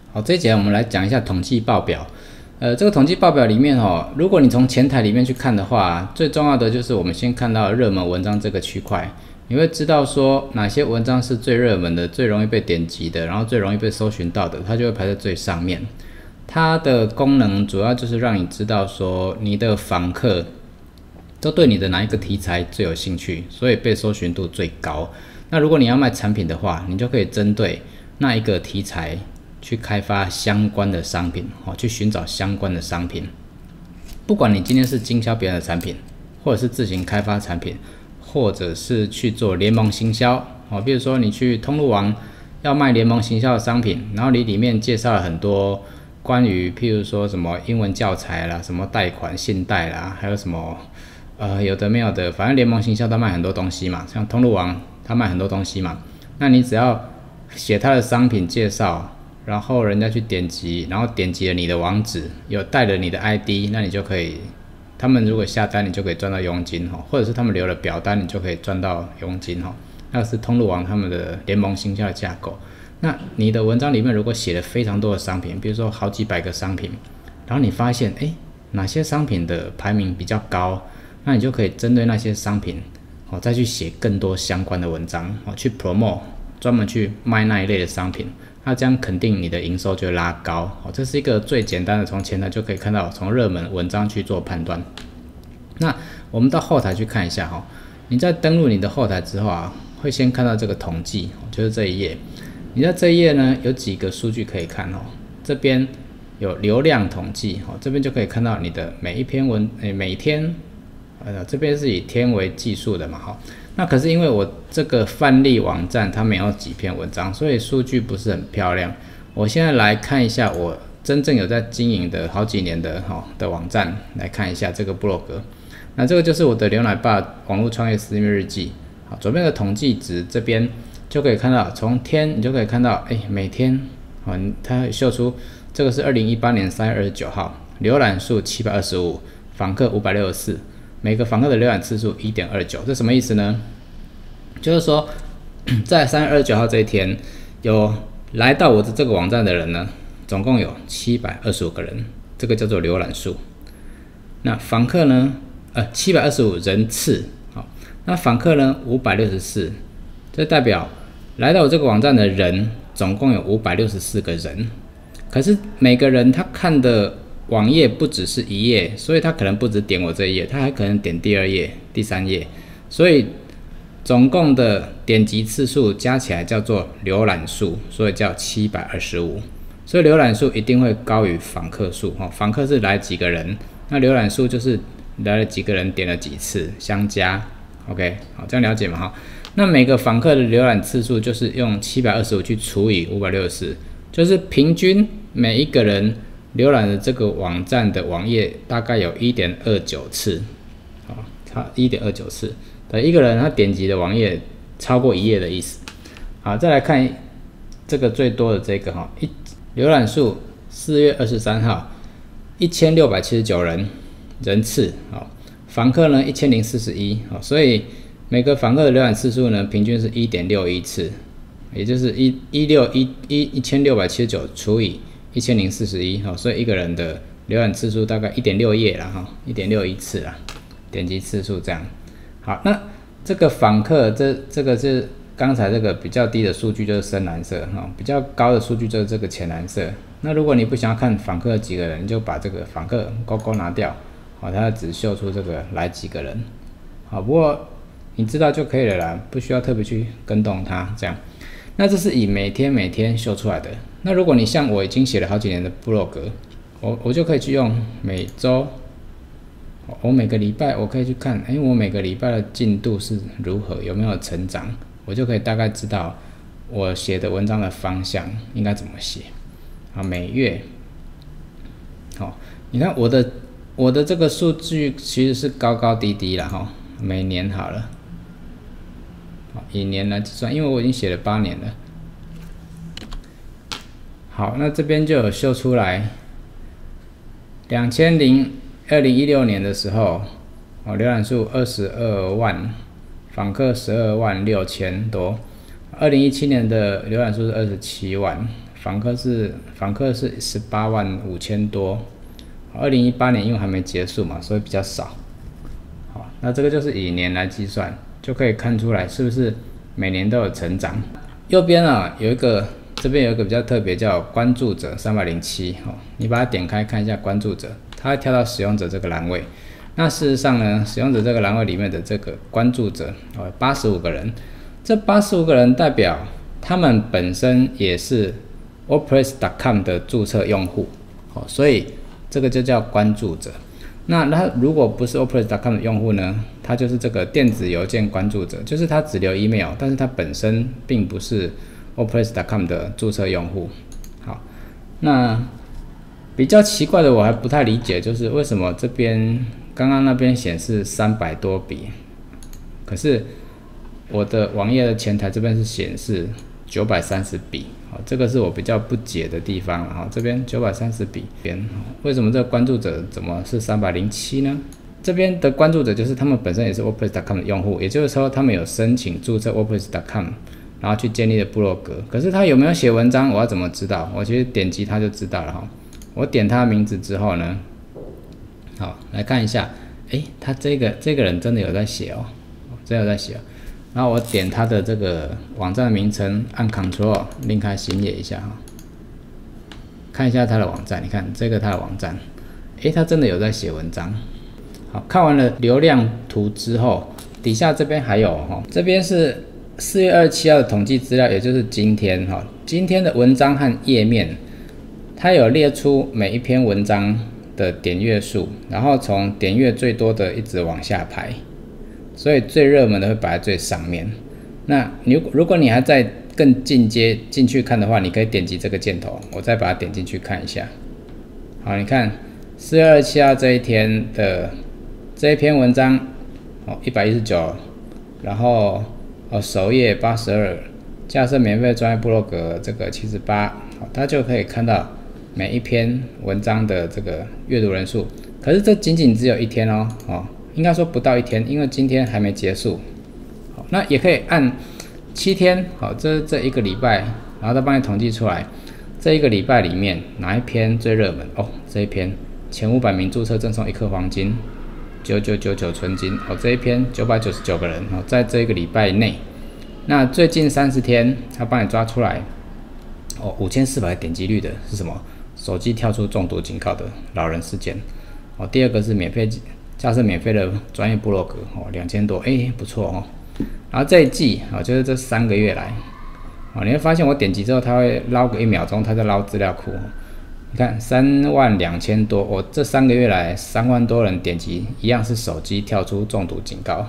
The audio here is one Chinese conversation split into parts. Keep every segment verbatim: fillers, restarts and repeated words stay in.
好，这一节我们来讲一下统计报表。呃，这个统计报表里面哦，如果你从前台里面去看的话，最重要的就是我们先看到热门文章这个区块，你会知道说哪些文章是最热门的、最容易被点击的，然后最容易被搜寻到的，它就会排在最上面。它的功能主要就是让你知道说你的访客都对你的哪一个题材最有兴趣，所以被搜寻度最高。那如果你要卖产品的话，你就可以针对那一个题材去开发相关的商品，去寻找相关的商品。不管你今天是经销别人的产品，或者是自行开发产品，或者是去做联盟行销，比如说你去通路网要卖联盟行销的商品，然后你里面介绍了很多关于譬如说什么英文教材啦，什么贷款信贷啦，还有什么呃有的没有的，反正联盟行销都卖很多东西嘛，像通路网他卖很多东西嘛，那你只要写他的商品介绍，然后人家去点击，然后点击了你的网址，有带了你的 I D， 那你就可以，他们如果下单你就可以赚到佣金，或者是他们留了表单你就可以赚到佣金，那是通路网他们的联盟行销的架构。那你的文章里面如果写了非常多的商品，比如说好几百个商品，然后你发现诶哪些商品的排名比较高，那你就可以针对那些商品再去写更多相关的文章，去 promote， 专门去卖那一类的商品，那这样肯定你的营收就会拉高。这是一个最简单的，从前台就可以看到，从热门文章去做判断。那我们到后台去看一下，你在登录你的后台之后啊，会先看到这个统计，就是这一页。你在这一页呢，有几个数据可以看哦。这边有流量统计，这边就可以看到你的每一篇文，每天，呃，这边是以天为计数的嘛，哈。那可是因为我这个范例网站它没有几篇文章，所以数据不是很漂亮。我现在来看一下我真正有在经营的好几年的哈的网站，来看一下这个部落格。那这个就是我的牛奶爸网络创业私密日记。好，左边的统计值这边就可以看到，从天你就可以看到，哎，每天，好，它秀出这个是二零一八年三月二十九号，浏览数七百二十五，访客五百六十四，每个访客的浏览次数 一点二九， 这什么意思呢？就是说，在三月二十九号这一天，有来到我的这个网站的人呢，总共有七百二十五个人，这个叫做浏览数。那访客呢，呃，七百二十五人次，好，那访客呢五百六十四，这代表来到我这个网站的人总共有五百六十四个人，可是每个人他看的网页不只是一页，所以他可能不只点我这一页，他还可能点第二页、第三页，所以总共的点击次数加起来叫做浏览数，所以叫七百二十五。所以浏览数一定会高于访客数，访客是来几个人，那浏览数就是来了几个人点了几次相加。OK， 好，这样了解吗？哈，那每个访客的浏览次数就是用七百二十五去除以五百六十四，就是平均每一个人浏览的这个网站的网页大概有 一点二九次，好，差 一点二九次，对，一个人他点击的网页超过一页的意思。好，再来看这个最多的这个哈，一浏览数四月二十三号一千六百七十九人人次，好，访客呢一千零四十一，好，所以每个访客的浏览次数呢平均是 一点六一次，也就是一一千六百七十九除以一千零四十一，所以一个人的浏览次数大概 一点六页啦， 一点六一次啦，点击次数这样。好，那这个访客这这个是刚才这个比较低的数据就是深蓝色，比较高的数据就是这个浅蓝色。那如果你不想要看访客几个人，你就把这个访客勾勾拿掉，好，它只秀出这个来几个人。好，不过你知道就可以了啦，不需要特别去跟动它这样。那这是以每天每天秀出来的。那如果你像我已经写了好几年的部落格，我我就可以去用每周，我每个礼拜我可以去看，哎，我每个礼拜的进度是如何，有没有成长，我就可以大概知道我写的文章的方向应该怎么写。好，每月，好，你看我的我的这个数据其实是高高低低啦，哈，每年好了，好，以年来计算，因为我已经写了八年了。好，那这边就有秀出来，二零一六年的时候，哦，浏览数二十二万，访客十二万六千多。二零一七年的浏览数是二十七万， 访客是访客是十八万五千多，二零一八年因为还没结束嘛，所以比较少。好，那这个就是以年来计算，就可以看出来是不是每年都有成长。右边啊有一个，这边有一个比较特别，叫关注者三百零七，哦，你把它点开看一下关注者，它会跳到使用者这个栏位。那事实上呢，使用者这个栏位里面的这个关注者，哦，八十五个人，这八十五个人代表他们本身也是 WordPress 点 com 的注册用户，哦，所以这个就叫关注者。那他如果不是 WordPress 点 com 的用户呢，他就是这个电子邮件关注者，就是他只留 email， 但是他本身并不是 WordPress 点 com 的注册用户。好，那比较奇怪的我还不太理解，就是为什么这边刚刚那边显示三百多笔，可是我的网页的前台这边是显示九百三十笔，好，这个是我比较不解的地方。好，这边九百三十笔边，为什么这个关注者怎么是三百零七呢？这边的关注者就是他们本身也是 WordPress 点 com 的用户，也就是说他们有申请注册 WordPress 点 com， 然后去建立的部落格。可是他有没有写文章，我要怎么知道？我其实点击他就知道了哈。我点他的名字之后呢，好，来看一下，诶，他这个这个人真的有在写哦，真的有在写哦。然后我点他的这个网站的名称，按 Ctrl 另开新页一下哈，看一下他的网站。你看这个他的网站，诶，他真的有在写文章。好，看完了流量图之后，底下这边还有哈，这边是四月二十七号的统计资料，也就是今天哈，今天的文章和页面。它有列出每一篇文章的点阅数，然后从点阅最多的一直往下排，所以最热门的会摆在最上面。那你如果你还在更进阶进去看的话，你可以点击这个箭头，我再把它点进去看一下。好，你看四月二十七号这一天的这一篇文章，哦，一百一十九，然后哦首页八十二，架设免费专业部落格这个七十八，好，它就可以看到每一篇文章的这个阅读人数，可是这仅仅只有一天哦，哦，应该说不到一天，因为今天还没结束。好，那也可以按七天，好，这这一个礼拜，然后再帮你统计出来，这一个礼拜里面哪一篇最热门哦？这一篇前五百名注册赠送一颗黄金，九九九九纯金，哦，这一篇九百九十九个人，哦，在这一个礼拜内，那最近三十天，他帮你抓出来，哦，五千四百点击率的是什么？手机跳出中毒警告的老人事件，哦，第二个是免费架设免费的专业部落格，哦，两千多，哎，不错哦。然后这一季，哦，就是这三个月来，哦，你会发现我点击之后，它会捞个一秒钟，它在捞资料库，你看三万两千多，我、哦、这三个月来三万多人点击，一样是手机跳出中毒警告，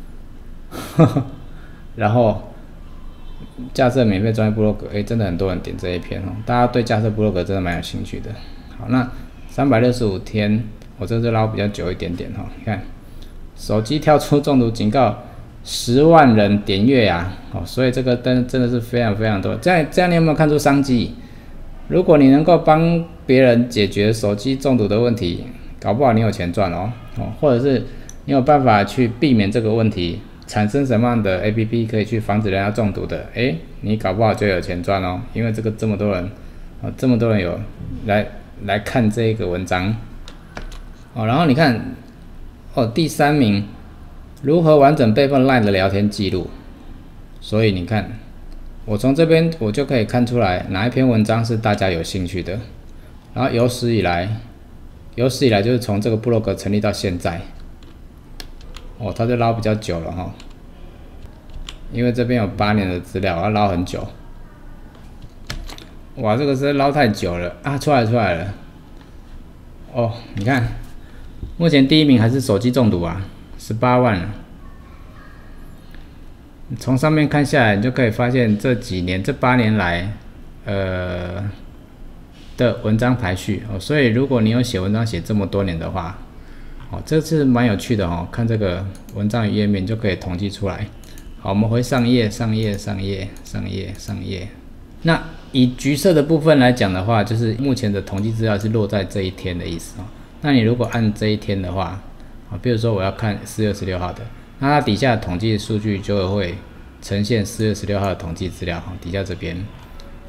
然后。架设免费专业部落格，哎，真的很多人点这一篇哦，大家对架设部落格真的蛮有兴趣的。好，那三百六十五天，我这次捞比较久一点点哈，你看，手机跳出中毒警告，十万人点阅呀，哦，所以这个真真的是非常非常多。这样这样，你有没有看出商机？如果你能够帮别人解决手机中毒的问题，搞不好你有钱赚哦，哦，或者是你有办法去避免这个问题。产生什么样的 A P P 可以去防止人家中毒的？哎，你搞不好就有钱赚哦，因为这个这么多人，哦，这么多人有来来看这个文章，哦，然后你看，哦，第三名，如何完整备份 LINE 的聊天记录？所以你看，我从这边我就可以看出来哪一篇文章是大家有兴趣的，然后有史以来，有史以来就是从这个部落格成立到现在。哦，他就捞比较久了哈，因为这边有八年的资料，要捞很久。哇，这个是捞太久了啊！出来出来了。哦，你看，目前第一名还是手机中毒啊，十八万了。从上面看下来，你就可以发现这几年、这八年来，呃的文章排序哦。所以，如果你有写文章写这么多年的话，哦，这次蛮有趣的哦，看这个文章与页面就可以统计出来。好，我们回上页，上页，上页，上页，上页。那以橘色的部分来讲的话，就是目前的统计资料是落在这一天的意思哦。那你如果按这一天的话，啊，比如说我要看四月十六号的，那它底下统计数据就会呈现四月十六号的统计资料，底下这边。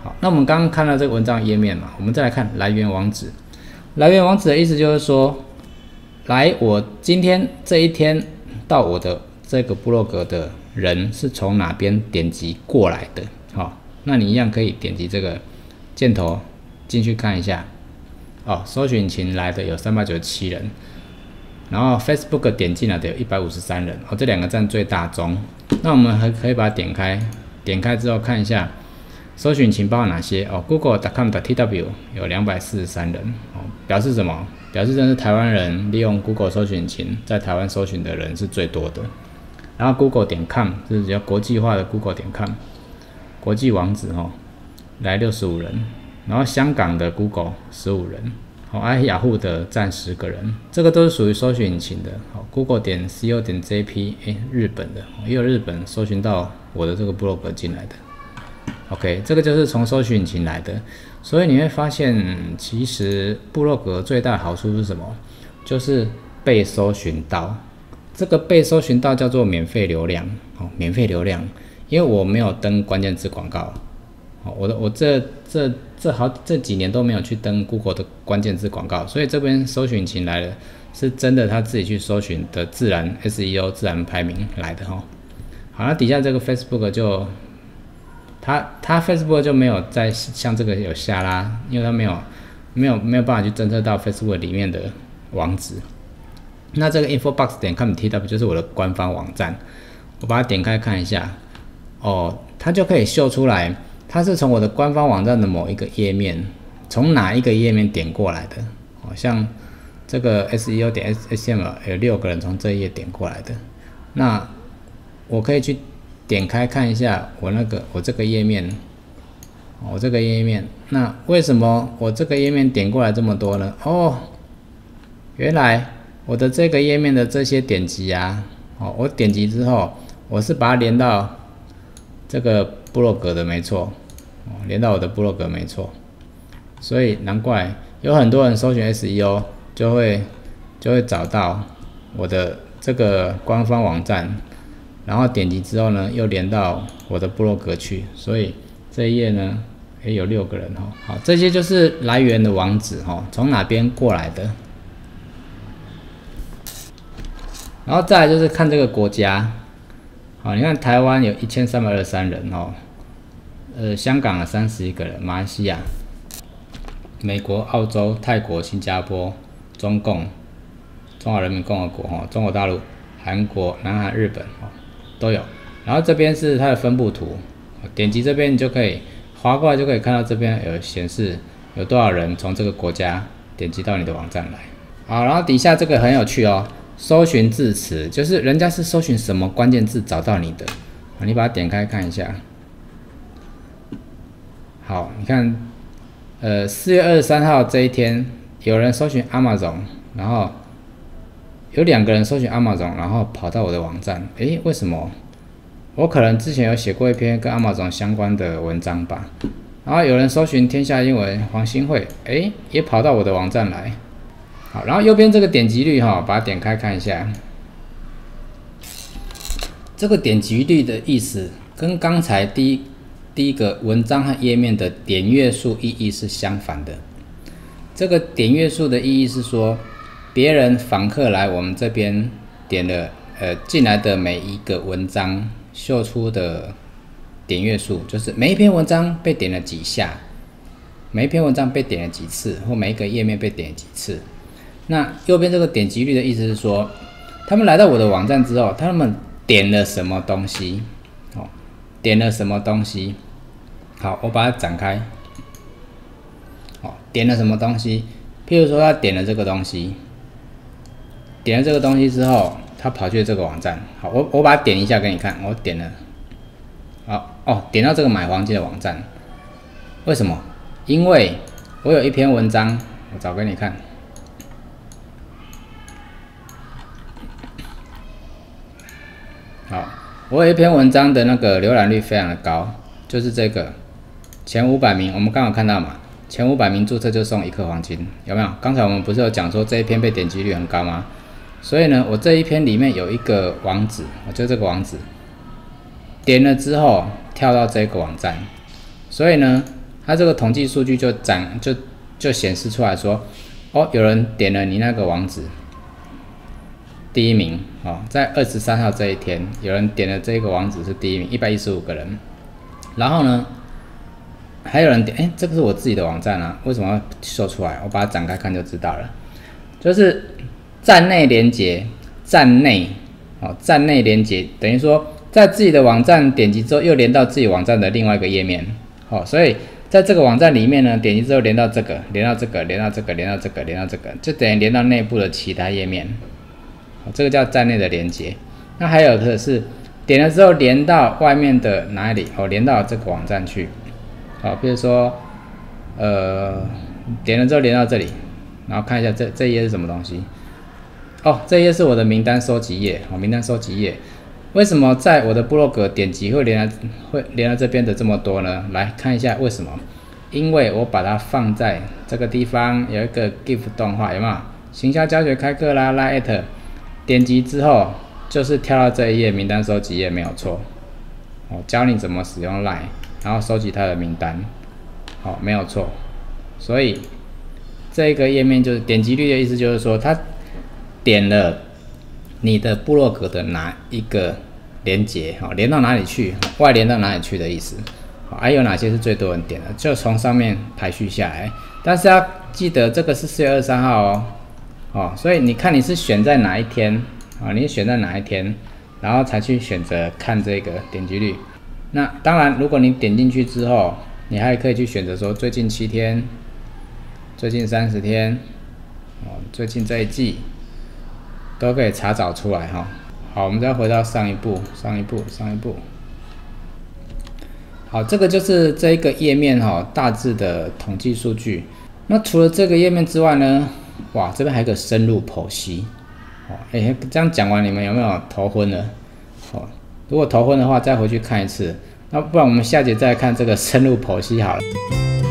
好，那我们刚刚看到这个文章页面嘛，我们再来看来源网址。来源网址的意思就是说，来我今天这一天到我的这个部落格的人是从哪边点击过来的。好，那你一样可以点击这个箭头进去看一下。哦，搜寻引擎来的有三百九十七人，然后 Facebook 点进来的有一百五十三人。哦，这两个占最大宗。那我们还可以把它点开，点开之后看一下。搜寻引擎包括哪些？哦 ，Google 点 com 点 T W 有两百四十三人，哦，表示什么？表示真是台湾人利用 Google 搜寻引擎在台湾搜寻的人是最多的。然后 Google 点 com 是比较国际化的 Google 点 com 国际网址哦，来六十五人。然后香港的 Google 十五人，好，哎，雅虎的占十个人，这个都是属于搜寻引擎的。好 ，Google 点 co 点 jp， 哎，日本的，也有日本搜寻到我的这个部落格进来的。OK， 这个就是从搜寻引擎来的，所以你会发现，其实部落格最大的好处是什么？就是被搜寻到。这个被搜寻到叫做免费流量，哦，免费流量，因为我没有登关键字广告，哦，我的我这这这好这几年都没有去登 Google 的关键字广告，所以这边搜寻引擎来了，是真的他自己去搜寻的自然 S E O 自然排名来的哈。好，那底下这个 Facebook 就。它它 Facebook 就没有在像这个有下拉，因为它没有没有没有办法去侦测到 Facebook 里面的网址。那这个 infobox 点 com 点 T W 就是我的官方网站，我把它点开看一下，哦，它就可以秀出来，它是从我的官方网站的某一个页面，从哪一个页面点过来的。哦，像这个 S E O 点 H T M L 有六个人从这一页点过来的，那我可以去。点开看一下我那个我这个页面，我这个页面，那为什么我这个页面点过来这么多呢？哦，原来我的这个页面的这些点击啊，哦，我点击之后，我是把它连到这个部落格的，没错，哦，连到我的部落格没错，所以难怪有很多人搜寻 S E O 就会就会找到我的这个官方网站。然后点击之后呢，又连到我的部落格去，所以这一页呢，也有六个人哈。好，这些就是来源的网址哈，从哪边过来的。然后再来就是看这个国家，好，你看台湾有一千三百二十三人哦，呃，香港有三十一个人，马来西亚、美国、澳洲、泰国、新加坡、中共、中华人民共和国哈、中国大陆、韩国、南韩、日本哦。都有，然后这边是它的分布图，点击这边你就可以滑过来，就可以看到这边有显示有多少人从这个国家点击到你的网站来。好，然后底下这个很有趣哦，搜寻字词，就是人家是搜寻什么关键字找到你的，你把它点开看一下。好，你看，呃，四月二十三号这一天，有人搜寻 Amazon， 然后。有两个人搜寻 Amazon， 然后跑到我的网站，诶，为什么？我可能之前有写过一篇跟 Amazon 相关的文章吧。然后有人搜寻天下英文黄新慧，诶，也跑到我的网站来。好，然后右边这个点击率哈，把它点开看一下。这个点击率的意思跟刚才第一第一个文章和页面的点阅数意义是相反的。这个点阅数的意义是说。别人访客来我们这边点了呃进来的每一个文章秀出的点阅数，就是每一篇文章被点了几下，每一篇文章被点了几次，或每一个页面被点了几次。那右边这个点击率的意思是说，他们来到我的网站之后，他们点了什么东西？哦，点了什么东西？好，我把它展开。哦，点了什么东西？譬如说他点了这个东西。点了这个东西之后，他跑去这个网站。好，我我把它点一下给你看。我点了，好哦，点到这个买黄金的网站。为什么？因为我有一篇文章，我找给你看。好，我有一篇文章的那个浏览率非常的高，就是这个前五百名，我们刚好看到嘛，前五百名注册就送一克黄金，有没有？刚才我们不是有讲说这一篇被点击率很高吗？所以呢，我这一篇里面有一个网址，我就这个网址，点了之后跳到这个网站，所以呢， 它这个统计数据就展就就显示出来说，哦，有人点了你那个网址，第一名哦，在二十三号这一天，有人点了这个网址是第一名，一百一十五个人。然后呢，还有人点，哎，这个是我自己的网站啊，为什么要秀出来？我把它展开看就知道了，就是站内连结，站内哦，站内连结等于说在自己的网站点击之后，又连到自己网站的另外一个页面，哦，所以在这个网站里面呢，点击之后连到这个，连到这个，连到这个，连到这个，连到这个，就等于连到内部的其他页面，哦，这个叫站内的连结。那还有的是点了之后连到外面的哪里？哦，连到这个网站去。好，比如说，呃，点了之后连到这里，然后看一下这这一页是什么东西。哦，这一页是我的名单收集页，哦，名单收集页。为什么在我的部落格点击会连到会连到这边的这么多呢？来看一下为什么？因为我把它放在这个地方有一个 GIF 动画，有没有？行销教学开课啦，拉 at， 点击之后就是跳到这一页名单收集页，没有错。哦，教你怎么使用 Line。然后收集它的名单，好，哦，没有错。所以这个页面就是点击率的意思，就是说它点了你的部落格的哪一个连结，好，连到哪里去，外连到哪里去的意思。好，还有哪些是最多人点的，就从上面排序下来。但是要记得这个是四月二十三号哦，哦，所以你看你是选在哪一天啊？你选在哪一天，然后才去选择看这个点击率。那当然，如果你点进去之后，你还可以去选择说最近七天、最近三十天、哦，最近这一季，都可以查找出来哈。好，我们再回到上一步，上一步，上一步。好，这个就是这一个页面哈，大致的统计数据。那除了这个页面之外呢，哇，这边还有个深入剖析。哦，哎、欸，这样讲完，你们有没有头昏了？哦。如果头昏的话，再回去看一次。那不然我们下节再来看这个深入剖析好了。